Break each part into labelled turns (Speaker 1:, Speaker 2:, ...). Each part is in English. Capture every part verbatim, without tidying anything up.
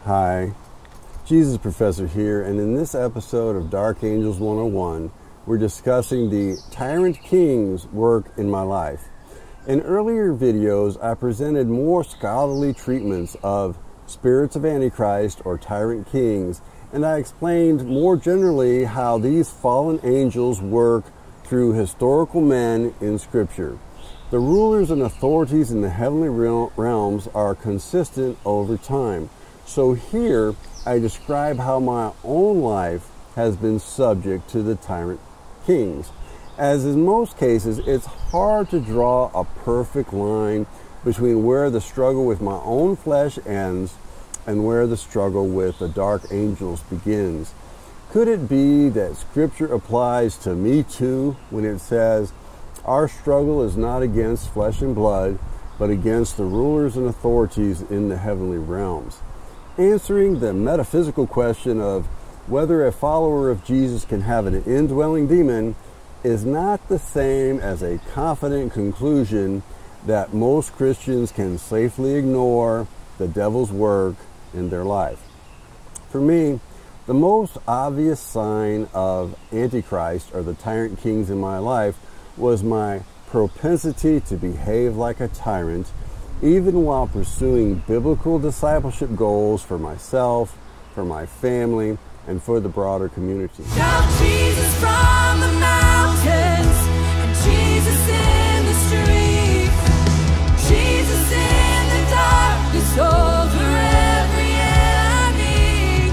Speaker 1: Hi, Jesus Professor here, and in this episode of Dark Angels one oh one, we're discussing the Tyrant King's work in my life. In earlier videos, I presented more scholarly treatments of spirits of antichrist or tyrant kings, and I explained more generally how these fallen angels work through historical men in Scripture. The rulers and authorities in the heavenly realms are consistent over time. So here, I describe how my own life has been subject to the tyrant kings. As in most cases, it's hard to draw a perfect line between where the struggle with my own flesh ends and where the struggle with the dark angels begins. Could it be that Scripture applies to me too when it says, our struggle is not against flesh and blood, but against the rulers and authorities in the heavenly realms? Answering the metaphysical question of whether a follower of Jesus can have an indwelling demon is not the same as a confident conclusion that most Christians can safely ignore the devil's work in their life. For me, the most obvious sign of Antichrist or the tyrant kings in my life was my propensity to behave like a tyrant, even while pursuing biblical discipleship goals for myself, for my family, and for the broader community.
Speaker 2: Shout Jesus from the mountains, and Jesus in the streets, Jesus in the darkness over every enemy,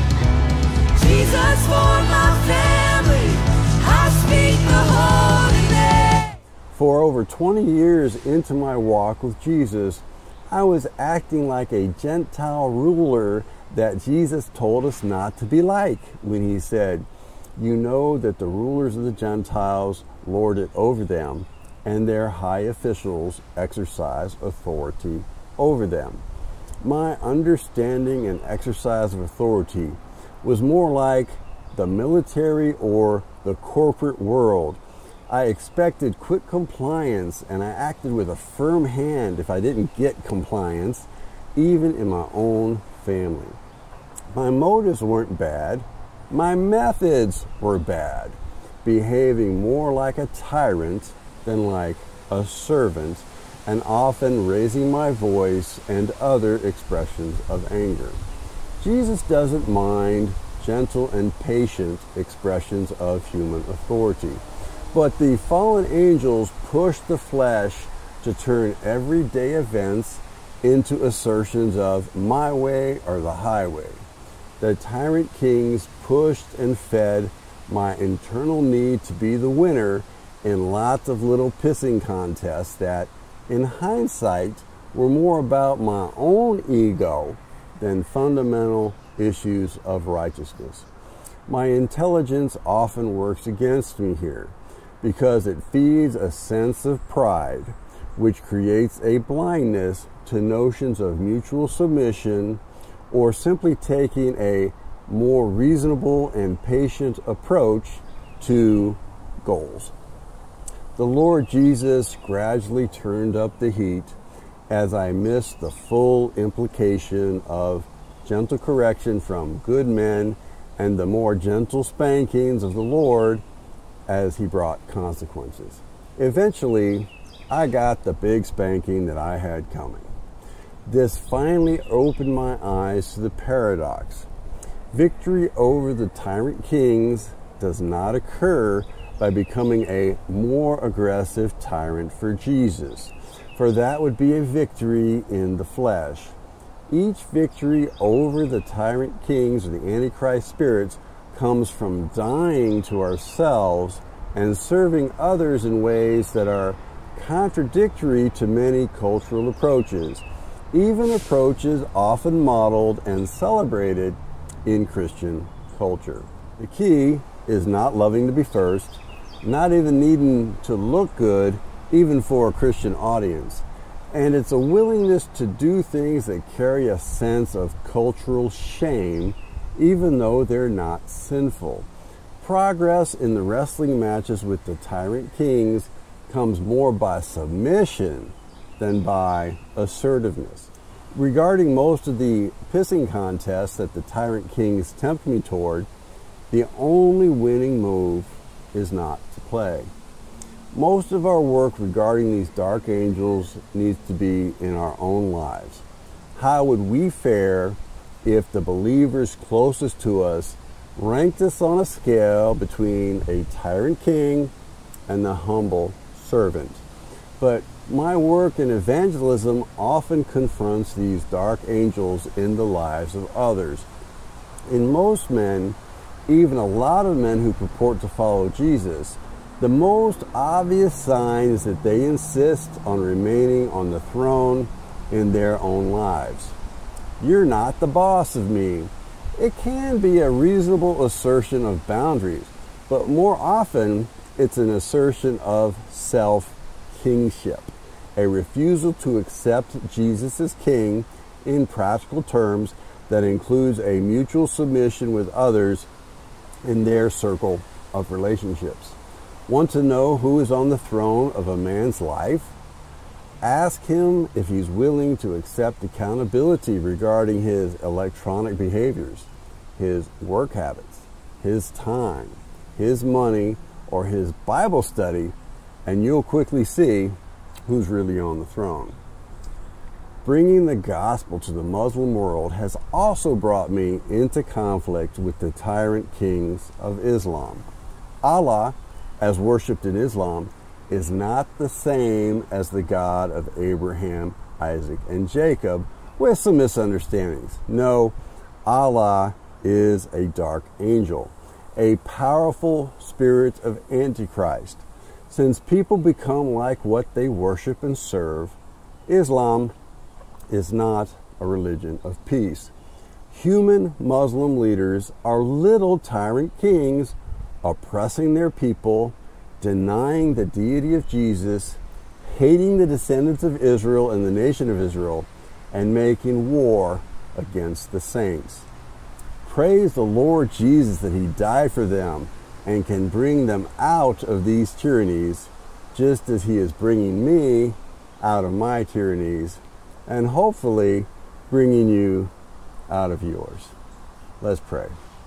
Speaker 2: Jesus for my family, I speak the holy name.
Speaker 1: For over twenty years into my walk with Jesus, I was acting like a Gentile ruler that Jesus told us not to be like when he said, you know that the rulers of the Gentiles lord it over them, and their high officials exercise authority over them. My understanding and exercise of authority was more like the military or the corporate world. I expected quick compliance, and I acted with a firm hand if I didn't get compliance, even in my own family. My motives weren't bad. My methods were bad, behaving more like a tyrant than like a servant, and often raising my voice and other expressions of anger. Jesus doesn't mind gentle and patient expressions of human authority. But the fallen angels pushed the flesh to turn everyday events into assertions of my way or the highway. The tyrant kings pushed and fed my internal need to be the winner in lots of little pissing contests that, in hindsight, were more about my own ego than fundamental issues of righteousness. My intelligence often works against me here, because it feeds a sense of pride, which creates a blindness to notions of mutual submission or simply taking a more reasonable and patient approach to goals. The Lord Jesus gradually turned up the heat as I missed the full implication of gentle correction from good men and the more gentle spankings of the Lord as he brought consequences. Eventually, I got the big spanking that I had coming. This finally opened my eyes to the paradox. Victory over the tyrant kings does not occur by becoming a more aggressive tyrant for Jesus, for that would be a victory in the flesh. Each victory over the tyrant kings or the antichrist spirits comes from dying to ourselves and serving others in ways that are contradictory to many cultural approaches, even approaches often modeled and celebrated in Christian culture. The key is not loving to be first, not even needing to look good, even for a Christian audience. And it's a willingness to do things that carry a sense of cultural shame, even though they're not sinful. Progress in the wrestling matches with the tyrant kings comes more by submission than by assertiveness. Regarding most of the pissing contests that the Tyrant Kings tempt me toward, the only winning move is not to play. Most of our work regarding these dark angels needs to be in our own lives. How would we fare if the believers closest to us ranked us on a scale between a tyrant king and the humble servant? But my work in evangelism often confronts these dark angels in the lives of others. In most men, even a lot of men who purport to follow Jesus, the most obvious sign is that they insist on remaining on the throne in their own lives. You're not the boss of me. It can be a reasonable assertion of boundaries, but more often it's an assertion of self-kingship, a refusal to accept Jesus as king in practical terms that includes a mutual submission with others in their circle of relationships. Want to know who is on the throne of a man's life? Ask him if he's willing to accept accountability regarding his electronic behaviors, his work habits, his time, his money, or his Bible study, and you'll quickly see who's really on the throne. Bringing the gospel to the Muslim world has also brought me into conflict with the tyrant kings of Islam. Allah, as worshipped in Islam, is not the same as the God of Abraham, Isaac, and Jacob, with some misunderstandings. No, Allah is a dark angel, a powerful spirit of antichrist. Since people become like what they worship and serve, Islam is not a religion of peace. Human Muslim leaders are little tyrant kings, oppressing their people, denying the deity of Jesus, hating the descendants of Israel and the nation of Israel, and making war against the saints. Praise the Lord Jesus that he died for them and can bring them out of these tyrannies, just as he is bringing me out of my tyrannies, and hopefully bringing you out of yours. Let's pray.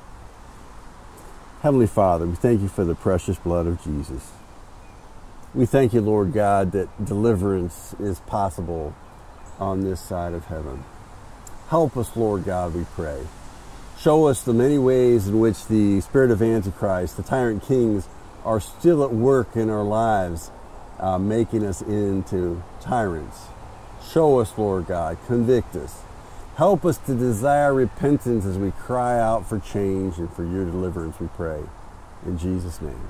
Speaker 1: Heavenly Father, we thank you for the precious blood of Jesus. We thank you, Lord God, that deliverance is possible on this side of heaven. Help us, Lord God, we pray. Show us the many ways in which the spirit of Antichrist, the tyrant kings, are still at work in our lives, uh, making us into tyrants. Show us, Lord God, convict us. Help us to desire repentance as we cry out for change and for your deliverance, we pray. In Jesus' name.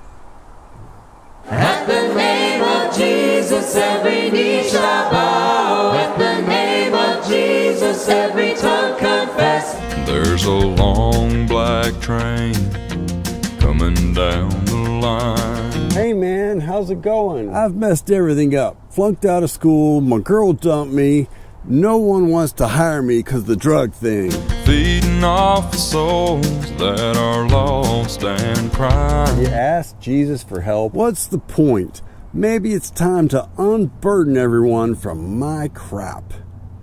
Speaker 2: At the name of Jesus, every knee shall bow. At the name of Jesus, every tongue confess.
Speaker 3: There's a long black train coming down the line.
Speaker 1: Hey man, how's it going? I've messed everything up. Flunked out of school, my girl dumped me. No one wants to hire me because of the drug thing.
Speaker 3: Feeding off the souls that are lost and crying.
Speaker 1: You ask Jesus for help. What's the point? Maybe it's time to unburden everyone from my crap.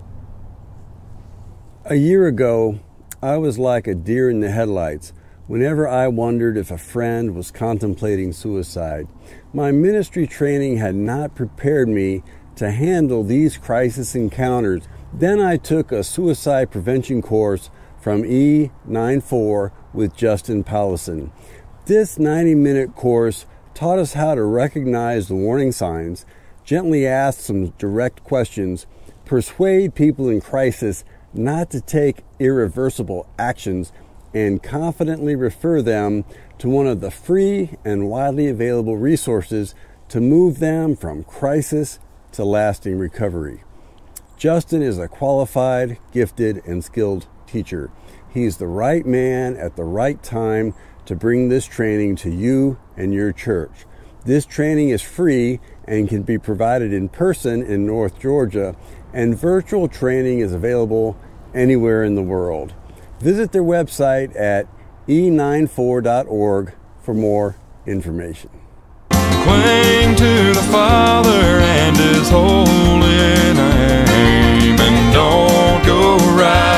Speaker 1: A year ago, I was like a deer in the headlights whenever I wondered if a friend was contemplating suicide. My ministry training had not prepared me to handle these crisis encounters. Then I took a suicide prevention course from E ninety-four with Justin Powlison. This ninety minute course taught us how to recognize the warning signs, gently ask some direct questions, persuade people in crisis not to take irreversible actions, and confidently refer them to one of the free and widely available resources to move them from crisis to lasting recovery. Justin is a qualified, gifted, and skilled teacher. He's the right man at the right time to bring this training to you and your church. This training is free and can be provided in person in North Georgia, and virtual training is available anywhere in the world. Visit their website at e ninety-four dot org for more information.
Speaker 3: Cling to the Father and His holy name, and don't won't go right.